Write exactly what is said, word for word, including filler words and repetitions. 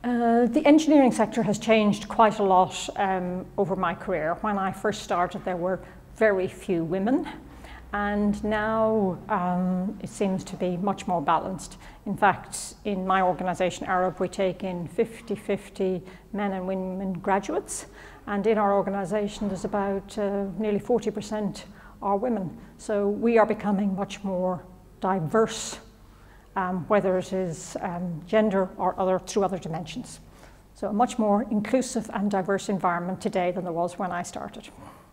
Uh, the engineering sector has changed quite a lot um, over my career. When I first started, there were very few women, and now um, it seems to be much more balanced. In fact, in my organisation, Arup, we take in fifty fifty men and women graduates, and in our organisation there's about uh, nearly forty percent are women. So we are becoming much more diverse, Um, whether it is um, gender or other through other dimensions. So a much more inclusive and diverse environment today than there was when I started.